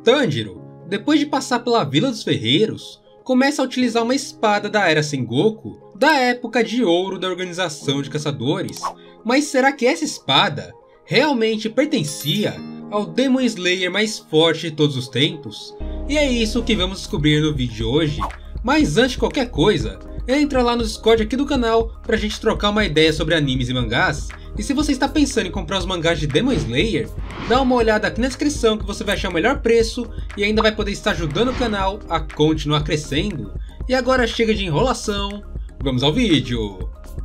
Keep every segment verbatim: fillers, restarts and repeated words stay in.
Tanjiro, depois de passar pela Vila dos Ferreiros, começa a utilizar uma espada da Era Sengoku, da época de ouro da organização de caçadores. Mas será que essa espada realmente pertencia ao Demon Slayer mais forte de todos os tempos? E é isso que vamos descobrir no vídeo de hoje. Mas antes de qualquer coisa, entra lá no Discord aqui do canal pra gente trocar uma ideia sobre animes e mangás. E se você está pensando em comprar os mangás de Demon Slayer, dá uma olhada aqui na descrição que você vai achar o melhor preço e ainda vai poder estar ajudando o canal a continuar crescendo. E agora chega de enrolação, vamos ao vídeo!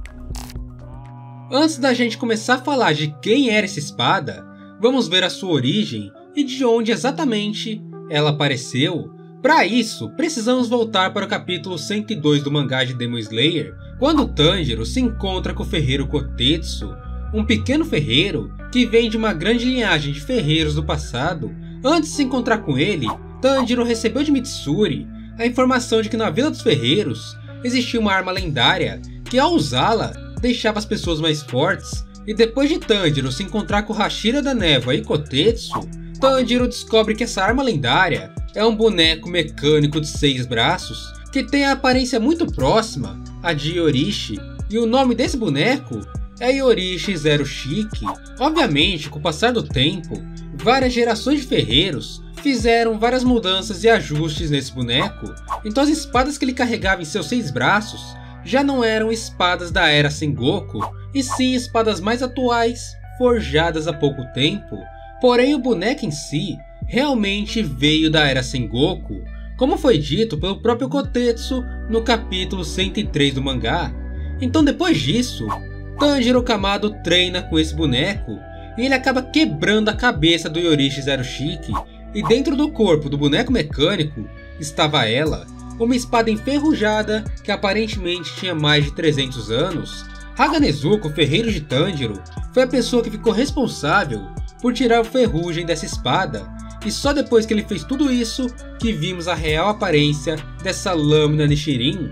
Antes da gente começar a falar de quem era essa espada, vamos ver a sua origem e de onde exatamente ela apareceu. Para isso, precisamos voltar para o capítulo cento e dois do mangá de Demon Slayer, quando Tanjiro se encontra com o ferreiro Kotetsu, um pequeno ferreiro que vem de uma grande linhagem de ferreiros do passado. Antes de se encontrar com ele, Tanjiro recebeu de Mitsuri a informação de que na Vila dos Ferreiros existia uma arma lendária que, ao usá-la, deixava as pessoas mais fortes. E depois de Tanjiro se encontrar com Hashira da Névoa e Kotetsu, Tanjiro descobre que essa arma lendária é um boneco mecânico de seis braços que tem a aparência muito próxima à de Yorishi, e o nome desse boneco é Yorishi Zero Shiki. Obviamente, com o passar do tempo, várias gerações de ferreiros fizeram várias mudanças e ajustes nesse boneco, então as espadas que ele carregava em seus seis braços já não eram espadas da Era Sengoku, e sim espadas mais atuais, forjadas há pouco tempo. Porém, o boneco em si realmente veio da Era Sengoku, como foi dito pelo próprio Kotetsu no capítulo cento e três do mangá. Então depois disso, Tanjiro Kamado treina com esse boneco e ele acaba quebrando a cabeça do Yorishi Zero Shiki, e dentro do corpo do boneco mecânico estava ela, uma espada enferrujada que aparentemente tinha mais de trezentos anos. Haganezuka, o ferreiro de Tanjiro, foi a pessoa que ficou responsável por tirar a ferrugem dessa espada, e só depois que ele fez tudo isso que vimos a real aparência dessa lâmina Nichirin.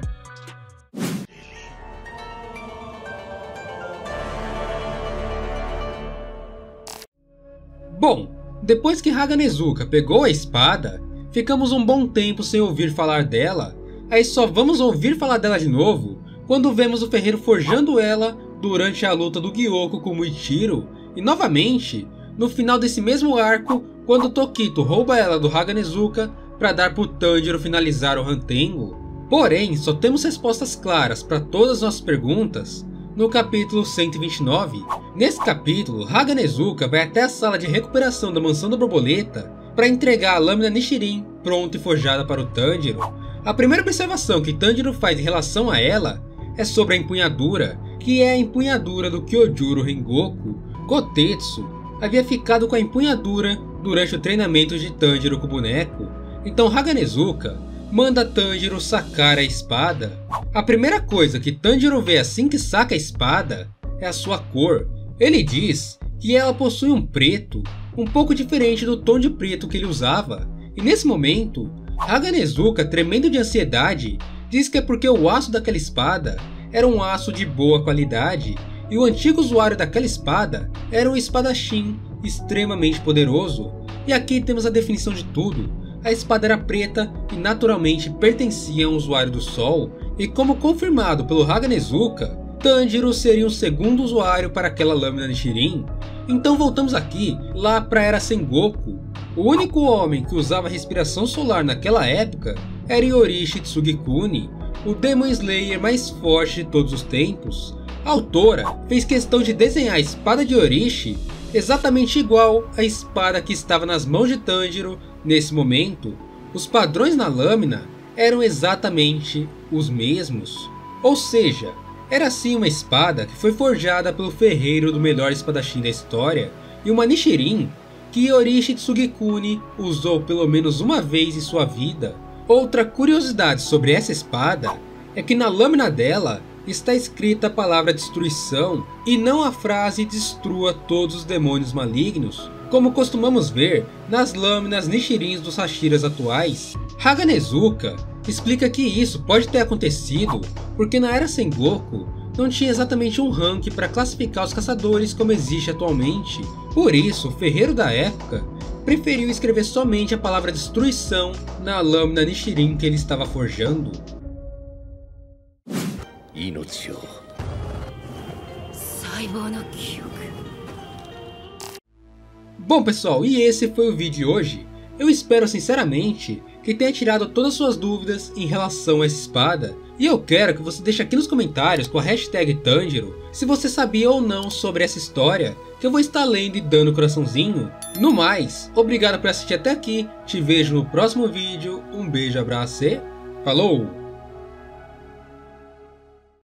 Bom, depois que Haganezuka pegou a espada, ficamos um bom tempo sem ouvir falar dela, aí só vamos ouvir falar dela de novo quando vemos o ferreiro forjando ela durante a luta do Gyoko com Muichiro, e novamente no final desse mesmo arco, quando Tokito rouba ela do Haganezuka para dar para o Tanjiro finalizar o Hantengo. Porém, só temos respostas claras para todas as nossas perguntas no capítulo cento e vinte e nove. Nesse capítulo, Haganezuka vai até a sala de recuperação da Mansão da Borboleta para entregar a lâmina Nichirin pronta e forjada para o Tanjiro. A primeira observação que Tanjiro faz em relação a ela é sobre a empunhadura, que é a empunhadura do Kyojuro Rengoku. Kotetsu havia ficado com a empunhadura durante o treinamento de Tanjiro com o boneco, então Haganezuka manda Tanjiro sacar a espada. A primeira coisa que Tanjiro vê assim que saca a espada é a sua cor. Ele diz que ela possui um preto um pouco diferente do tom de preto que ele usava, e nesse momento Haganezuka, tremendo de ansiedade, diz que é porque o aço daquela espada era um aço de boa qualidade, e o antigo usuário daquela espada era um espadachim extremamente poderoso. E aqui temos a definição de tudo. A espada era preta e naturalmente pertencia a um usuário do sol, e como confirmado pelo Haganezuka, Tanjiro seria um segundo usuário para aquela lâmina Nichirin. Então voltamos aqui, lá para a Era Sengoku. O único homem que usava respiração solar naquela época era Yorishi Tsugikuni, o Demon Slayer mais forte de todos os tempos. A autora fez questão de desenhar a espada de Yorishi exatamente igual à espada que estava nas mãos de Tanjiro nesse momento. Os padrões na lâmina eram exatamente os mesmos. Ou seja, era sim uma espada que foi forjada pelo ferreiro do melhor espadachim da história, e uma Nichirin que Yorishi Tsugikuni usou pelo menos uma vez em sua vida. Outra curiosidade sobre essa espada é que na lâmina dela está escrita a palavra destruição e não a frase destrua todos os demônios malignos, como costumamos ver nas lâminas Nichirins dos Hashiras atuais. Haganezuka explica que isso pode ter acontecido porque na Era Sengoku não tinha exatamente um rank para classificar os caçadores como existe atualmente. Por isso, o ferreiro da época preferiu escrever somente a palavra destruição na lâmina Nichirin que ele estava forjando? Bom pessoal, e esse foi o vídeo de hoje. Eu espero sinceramente que tenha tirado todas as suas dúvidas em relação a essa espada. E eu quero que você deixe aqui nos comentários com a hashtag Tanjiro se você sabia ou não sobre essa história, que eu vou estar lendo e dando coraçãozinho. No mais, obrigado por assistir até aqui, te vejo no próximo vídeo, um beijo, abraço e falou!